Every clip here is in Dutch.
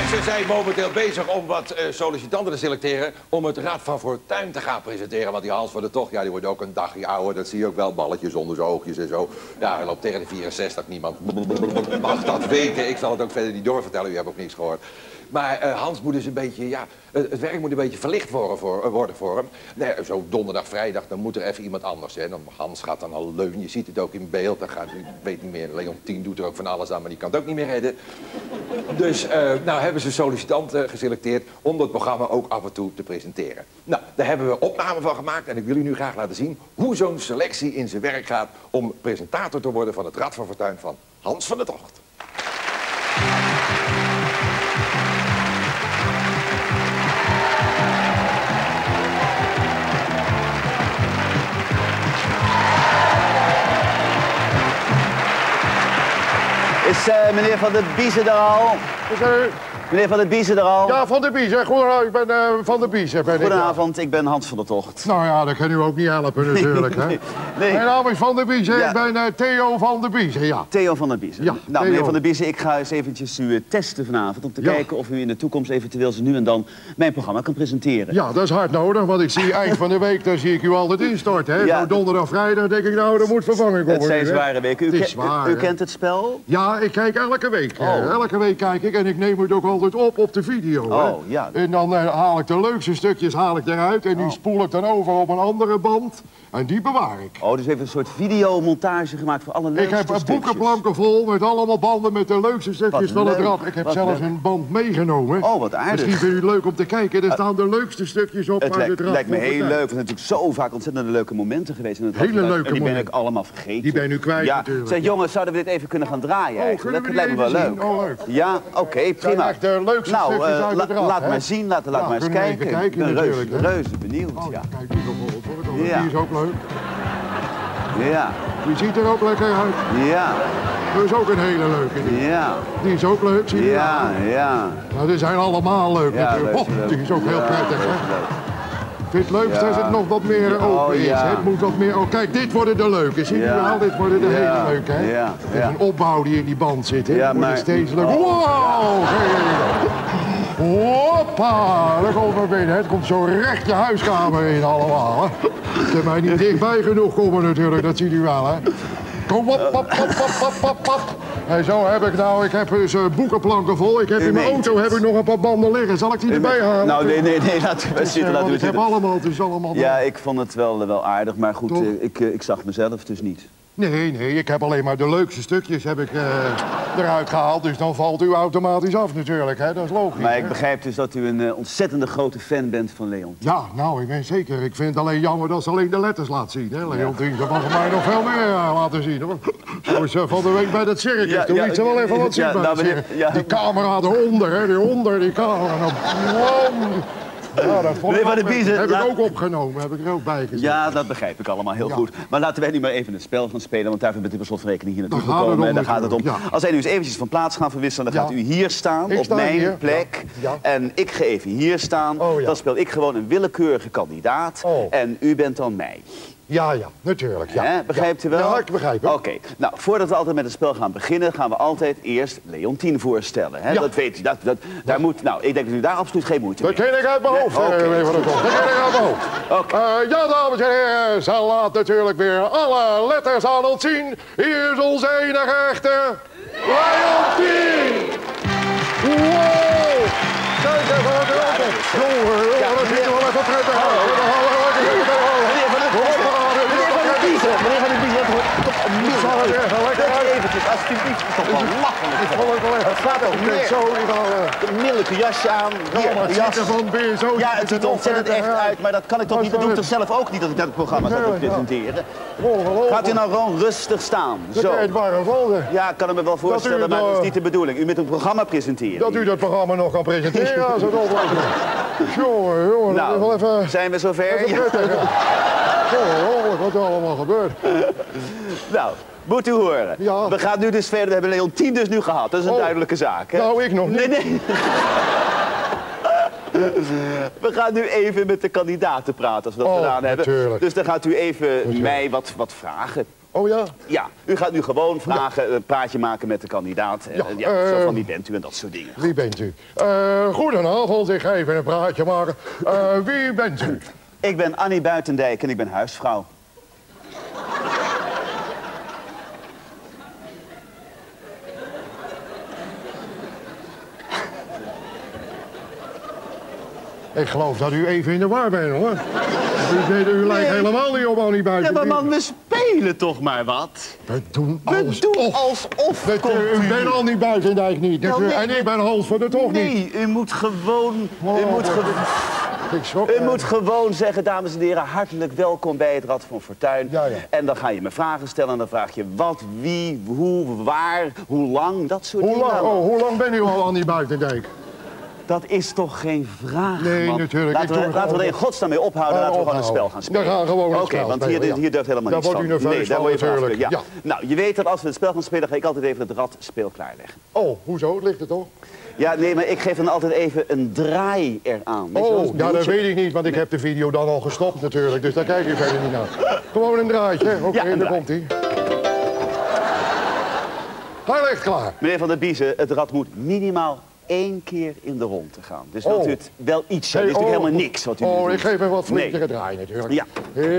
Ze zijn momenteel bezig om wat sollicitanten te selecteren om het Rad van Fortuin te gaan presenteren. Want die Hans van der Tocht, ja, die wordt ook een dagje ouder. Dat zie je ook wel, balletjes onder zijn oogjes en zo. Ja, hij loopt tegen de 64, niemand mag dat weten. Ik zal het ook verder niet doorvertellen, u hebt ook niks gehoord. Maar Hans moet dus een beetje, ja, het werk moet een beetje verlicht worden voor hem. Nee, zo donderdag, vrijdag, dan moet er even iemand anders. Hè. Dan Hans gaat dan al leunen, je ziet het ook in beeld. Dan gaat, ik weet niet meer, Leontien doet er ook van alles aan, maar die kan het ook niet meer redden. Dus nou hebben ze sollicitanten geselecteerd om dat programma ook af en toe te presenteren. Nou, daar hebben we opnamen van gemaakt en ik wil u nu graag laten zien hoe zo'n selectie in zijn werk gaat om presentator te worden van het Rad van Fortuin van Hans van der Tocht. Is meneer Van der Biezen er al? Meneer Van der Biezen er al? Ja, Van der Biezen. Goedenavond, ik ben Van der Biezen. Goedenavond, ik ben Hans van der Tocht. Nou ja, dat kan u ook niet helpen natuurlijk, hè? Nee. Mijn naam is Van der Biezen, ja. Ik ben Theo van der Biezen, ja. Theo van der Biezen. Ja, nou, Theo. meneer Van der Biezen, ik ga eens eventjes u testen vanavond om te kijken of u in de toekomst eventueel zo nu en dan mijn programma kan presenteren. Ja, dat is hard nodig, want ik zie eind van de week, dan zie ik u altijd instorten, hè? Ja. Zo donderdag, vrijdag denk ik, nou, er moet vervanging komen. Het zijn zware weken. U kent het spel? Ja, ik kijk elke week. Elke week kijk ik en ik neem het ook altijd op de video. Oh, ja. En dan haal ik de leukste stukjes eruit en die spoel ik dan over op een andere band en die bewaar ik. Oh, dus u heeft een soort videomontage gemaakt voor alle leukste stukjes. Ik heb boekenplanken vol met allemaal banden met de leukste stukjes van het rad. Ik heb zelfs een band meegenomen. Oh, wat aardig. Misschien vindt u het leuk om te kijken. Er staan de leukste stukjes op uit het rad. Het lijkt me heel leuk. Er zijn natuurlijk zo vaak ontzettend leuke momenten geweest in het rad. Hele leuke momenten. Die ben ik momenten. allemaal vergeten. Die ben u kwijt natuurlijk. Zeg jongens, zouden we dit even kunnen gaan draaien eigenlijk? Dat lijkt me wel leuk. Oh, leuk. Ja, oké, prima. Echt de leukste stukjes uit het rad. Laat maar zien, laat maar eens kijken. Ik ben reuze benieuwd. Oh, ja. Kijk, die bijvoorbeeld hoor. Ja. Die is ook leuk. Ja. Die ziet er ook lekker uit. Ja. Dat is ook een hele leuke. Ja. Die is ook leuk, zie je. Ja, ja. Nou, die zijn allemaal leuk natuurlijk. Leuk. Die is ook heel prettig, hè. Ik vind het leukste als het nog wat meer open is. Het moet wat meer... Oh, kijk, dit worden de leuke. Zie je wel? Dit worden de hele leuke, hè? Ja. Er is een opbouw die in die band zit, hè? Ja, Wordt maar... steeds leuk. Wow! Hoppa! Daar komt maar binnen. Het komt zo recht je huiskamer in allemaal, hè? Ze mij niet dichtbij genoeg komen natuurlijk, dat ziet u wel, hè? Kom op, pap. En zo heb ik nou, ik heb dus boekenplanken vol. Ik heb in mijn auto heb ik nog een paar banden liggen. Zal ik die erbij halen? Nou, nee, laat u maar zitten. Ik heb allemaal, het is allemaal... Ja, ik vond het wel aardig, maar goed, ik zag mezelf dus niet. Nee, ik heb alleen maar de leukste stukjes heb ik, eruit gehaald. Dus dan valt u automatisch af natuurlijk, hè? Dat is logisch. Maar ik begrijp dus dat u een ontzettende grote fan bent van Leontien. Ja, nou, ik ben zeker. Ik vind het alleen jammer dat ze alleen de letters laat zien, hè? Leontien, ze mag mij nog veel meer laten zien, hoor. Zo is van de week bij dat circus. Toen liet ze wel even wat zien bij het circus. Die camera eronder, hè? Die camera. Ja, dat heb ik ook opgenomen, heb ik er ook bij gezet. Ja, dat begrijp ik allemaal heel goed. Maar laten wij nu maar even het spel gaan spelen, want daarvoor bent u per slot van rekening hier naartoe gekomen. En daar gaat het om. Ja. Als wij nu eens eventjes van plaats gaan verwisselen, dan gaat u hier staan, op mijn plek. Ja. En ik ga even hier staan. Dan speel ik gewoon een willekeurige kandidaat. En u bent dan mij. Ja, natuurlijk. Ja. Begrijpt u wel? Ja, ik begrijp het. Oké. Nou, voordat we altijd met het spel gaan beginnen, gaan we altijd eerst Leontien voorstellen. Hè? Ja. Dat weet u. Daar moet, nou, ik denk dat u daar absoluut geen moeite mee heeft. Dat ken ik uit mijn hoofd. Dat ken ik uit mijn hoofd. Ja, dames en heren, ze laat natuurlijk weer alle letters aan ons zien. Hier is onze enige echte Leontien. Wow! Kijk even wat erop is. Jongen, dat ziet er wel even prettig uit. Meneer Van der Biezen, eventjes, alsjeblieft. Het is toch wel lachen. Het gaat ook meer. Een middellijke jasje aan. Ja, het ziet er ontzettend echt uit, maar dat kan ik toch niet. Dat doe ik toch zelf ook niet, dat ik dat programma ga presenteren. Gaat u nou gewoon rustig staan. Zo. Ja, ik kan me wel voorstellen, maar dat is niet de bedoeling. U met een programma presenteren. Dat u dat programma nog kan presenteren, als het oplost. Jongen, nou, zijn we zover? Oh, wat er allemaal gebeurt. Nou, moet u horen. Ja. We gaan nu dus verder. We hebben Leontien dus nu gehad. Dat is een duidelijke zaak. Hè? Nou, ik nog niet. Nee. We gaan nu even met de kandidaten praten als we dat gedaan hebben. Natuurlijk. Dus dan gaat u even mij wat vragen. Oh ja? Ja, u gaat nu gewoon vragen, een praatje maken met de kandidaat. Zo van wie bent u en dat soort dingen. Wie bent u? Goedenavond, ik ga even een praatje maken. Wie bent u? Ik ben Annie Buitendijk en ik ben huisvrouw. Ik geloof dat u even in de war bent, hoor. U lijkt helemaal niet op Annie Buitendijk. Ja, maar man, we spelen toch maar wat? We doen alsof. U bent Annie Buitendijk niet. Nou, nee, en ik ben Hans van der Tocht niet. Nee, u moet gewoon... U moet gewoon zeggen, dames en heren, hartelijk welkom bij het Rad van Fortuin. Ja. En dan ga je me vragen stellen en dan vraag je wat, wie, hoe, waar, hoe lang, dat soort dingen. Hoe lang ben u al Annie Buitendijk? Dat is toch geen vraag, Nee, man. natuurlijk. Laten we er in godsnaam mee ophouden. Laten we gewoon een spel gaan spelen. We gaan gewoon een spel spelen. Want hier durft helemaal daar niets wordt u van. nerveus daar word je van natuurlijk. afgelopen. Ja. Nou, je weet dat als we het spel gaan spelen, ga ik altijd even het radspeel klaarleggen. Oh, hoezo? Het ligt er toch? Ja, nee, maar ik geef dan altijd even een draai eraan. Ja, dat weet ik niet, want ik heb de video dan al gestopt natuurlijk. Dus daar kijk je verder niet naar. Gewoon een draadje. Oké, daar komt hij. Hij ligt klaar. Meneer Van der Biezen, het rad moet minimaal 1 keer in de ronde gaan. Dus wilt u het wel iets zijn? Dit is natuurlijk helemaal niks wat u nu doet. Ik geef hem wat flinkere draai natuurlijk. Ja.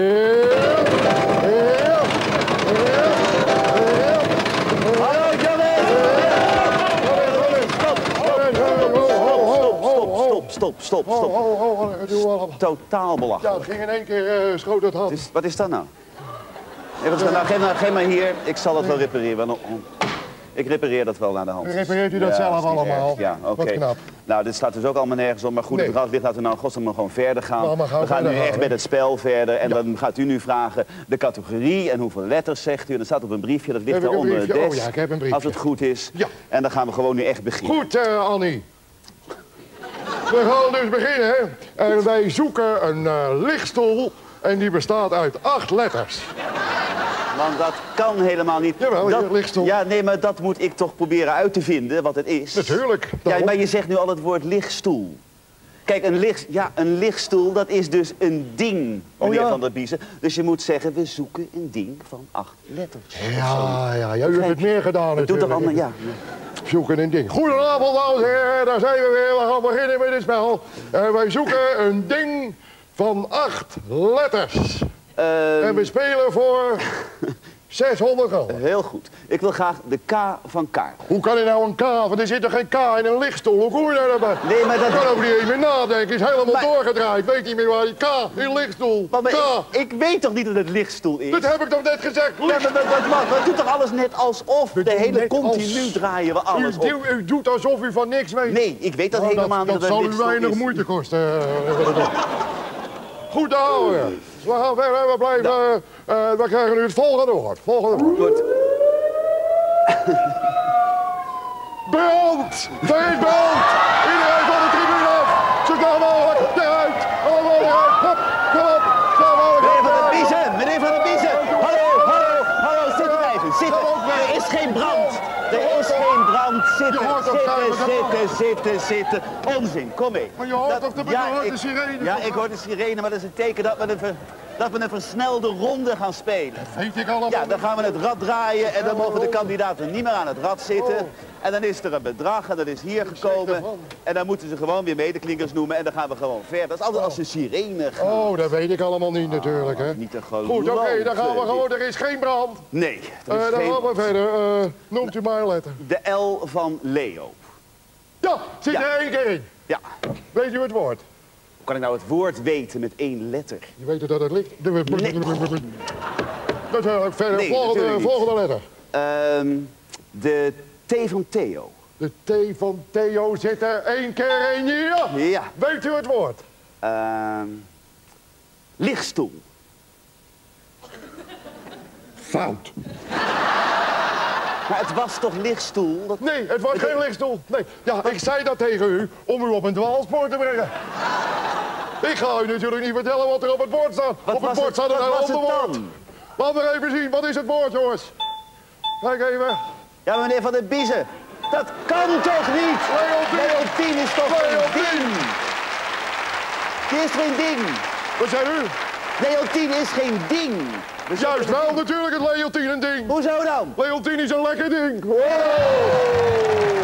Stop. Totaal belachelijk. Ja, het ging in één keer schoot het had. Wat is dat nou? Geef maar hier, ik zal het wel repareren. Ik repareer dat wel naar de hand. Repareert u dat zelf allemaal? Ja, oké. Wat knap. Nou, dit staat dus ook allemaal nergens op. Maar goed, het rad ligt, laten we nou godsnaam maar gewoon verder gaan. We gaan nu echt met het spel verder. En dan gaat u nu vragen de categorie en hoeveel letters zegt u. En dat staat op een briefje, dat ligt daar onder het desk. Oh ja, ik heb een briefje. Als het goed is. Ja. En dan gaan we gewoon nu echt beginnen. Goed, Annie. We gaan dus beginnen. En wij zoeken een lichtstoel. En die bestaat uit 8 letters. Want dat kan helemaal niet. Jawel, lichtstoel. Ja, nee, maar dat moet ik toch proberen uit te vinden, wat het is. Natuurlijk. Ja, maar je zegt nu al het woord lichtstoel. Kijk, een lichtstoel, dat is dus een ding, meneer Van der Biezen. Dus je moet zeggen, we zoeken een ding van 8 letters. Ja, u hebt het meer gedaan natuurlijk. Doe toch allemaal, ja. Zoeken een ding. Goedenavond, dames en heren. Daar zijn we weer. We gaan beginnen met het spel. Wij zoeken een ding van 8 letters. En we spelen voor 600 gulden. Heel goed. Ik wil graag de K van kaart. Hoe kan je nou een K? Want er zit toch geen K in een lichtstoel? Hoe kom je daar bij? Nee, maar dat... Ik kan ook niet eens meer nadenken. Is helemaal doorgedraaid. Weet niet meer waar die K in lichtstoel. Maar K. Ik weet toch niet dat het lichtstoel is? Dat heb ik toch net gezegd? Ja, maar doet toch alles net alsof? De hele continu draaien we alles op. U doet alsof u van niks weet. Nee, ik weet dat helemaal niet dat het zal lichtstoel u weinig is. moeite kosten. Goed, houden. We gaan verder. We blijven... we krijgen nu het volgende woord. Goed. Brand! Er is brand! Iedereen van de tribune af! Zo snel mogelijk eruit! Allemaal eruit! Hop, kom op! Snel mogelijk! Meneer Van der Biezen! Hallo, zitten blijven, zitten! Er is geen brand! Er is geen brand! Zitten! Onzin, kom mee! Maar je hoort toch de sirene? Ja, ik hoor de sirene, maar dat is een teken dat we een versnelde ronde gaan spelen. Weet ik allemaal. Ja, dan gaan we het rad draaien en dan mogen de kandidaten niet meer aan het rad zitten. En dan is er een bedrag en dat is hier gekomen. En dan moeten ze gewoon weer medeklinkers noemen en dan gaan we gewoon verder. Dat is altijd als de sirene gaat. Oh, dat weet ik allemaal niet natuurlijk, hè. Niet te geloven. Goed, oké, dan gaan we gewoon. Er is geen brand. Nee, er is Dan geen... gaan we verder. Noemt u maar een letter. De L van Leo. Ja, zit er 1 keer in. Ja. Weet u het woord? Hoe kan ik nou het woord weten met 1 letter? Je weet dat het ligt. Dat is verder. Nee, volgende letter. De T van Theo. De T van Theo zit er 1 keer in. Ja. Ja. Weet u het woord? Lichtstoel. Fout. Maar het was toch lichtstoel? Dat... Nee, het was geen lichtstoel. Nee. Ja, ik zei dat tegen u om u op een dwaalspoor te brengen. Ik ga u natuurlijk niet vertellen wat er op het bord staat. Op het bord staat een heel ander woord. Laten we even zien. Wat is het woord, jongens? Kijk even. Ja, meneer Van der Biezen. Dat kan toch niet? Leontien is toch geen ding? Die is geen ding. Wat zei u? Leontien is geen ding. Dus juist wel natuurlijk is Leontien een ding. Hoezo dan? Leontien is een lekker ding. Wow.